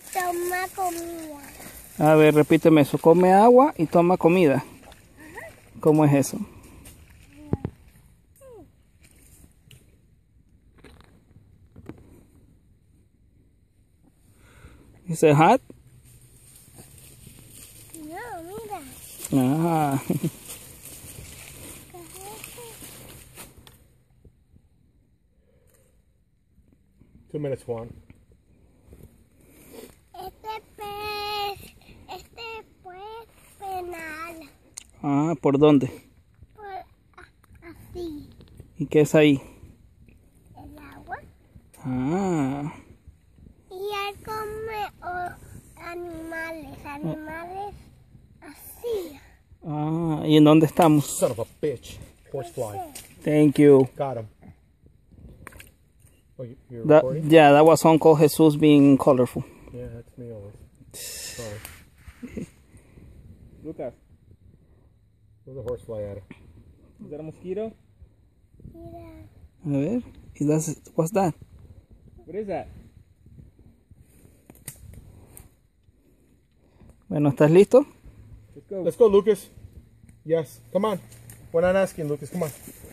toma comida. A ver, repíteme eso. Come agua y toma comida. ¿Cómo es eso? ¿Dice hot? No, mira. Ah. Two minutes, Juan. Este fue penal. Ah, ¿por dónde? Así. ¿Y qué es ahí? El agua. Ah. Y él come animales así. Ah, ¿y en dónde estamos? Son of a bitch. Horsefly. Thank you. Got him. Oh, you're recording? Yeah, that was Uncle Jesus being colorful. Yeah, that's me always. Sorry. Lucas, Where's the horsefly at? is that a mosquito? Mira. A ver, what's that? What is that? Bueno, ¿estás listo? Let's go. Let's go, Lucas. Yes. Come on. We're not asking, Lucas. Come on.